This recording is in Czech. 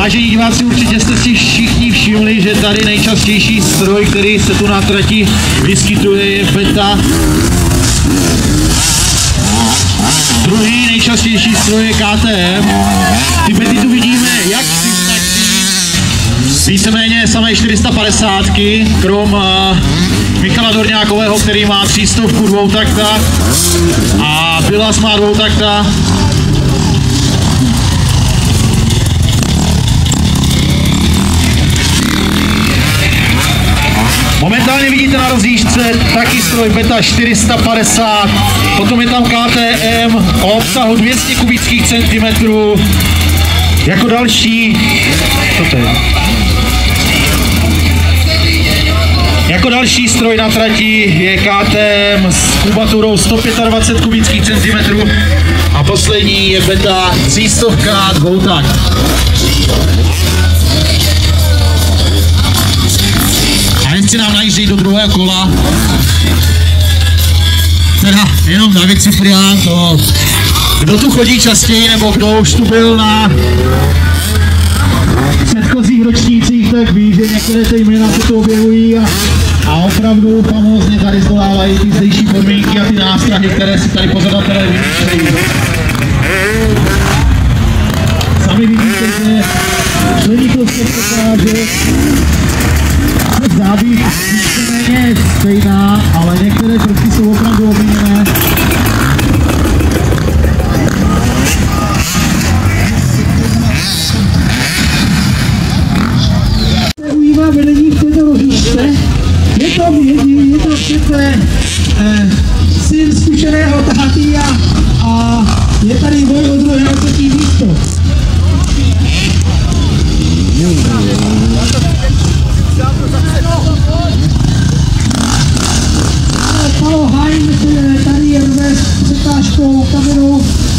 Vážení diváci, určitě jste si všichni všimli, že tady nejčastější stroj, který se tu na trati vyskytuje, je Beta. Druhý nejčastější stroj je KTM. Ty Bety tu vidíme jak víceméně samé 450, krom Michala Dorňákového, který má 300 dvoutakta a Bilas má dvoutakta. Momentálně vidíte na rozjížďce taky stroj Beta 450, potom je tam KTM o obsahu 200 kubických centimetrů. Jako další, co to je? Jako další stroj na trati je KTM s kubaturou 125 kubických centimetrů a poslední je Beta 300 dvoutakt. A jestli nám najíždějí do druhého kola, teda jenom David Ciprián, to kdo tu chodí častěji, nebo kdo už tu byl na předchozích ročnících, tak ví, že některé ty jména se tu objevují a opravdu famózně tady zdolávají ty zdejší podmínky a ty nástrahy, které si tady pořadatelé vymýšlejí. Sami vidíte, že členitost se prokáže, že záběr víceméně stejná, ale některé prvky jsou opravdu obměněné. Vedení v této rozjížďce. Je to přece syn zkušeného táty a je tady boj o druhé a třetí místo. Paolo Hajn tady je s překážkou kamerou